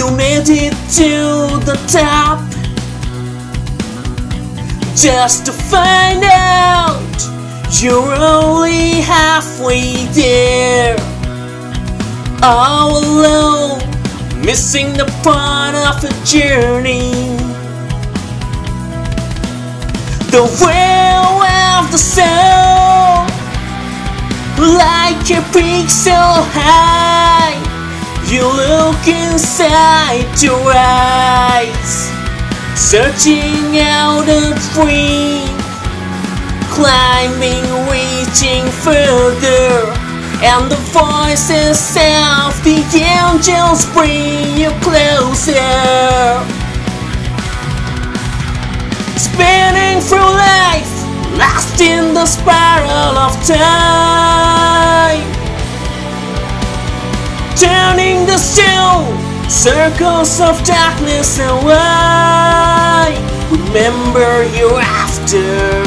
You made it to the top, just to find out you're only halfway there. All alone, missing the part of a journey. The well of the soul, like a peak so high, you look inside your eyes, searching out a dream, climbing, reaching further, and the voices of the angels bring you closer. Spinning through life, lost in the spiral of time, turning the stone, circles of darkness and light. Remember you're after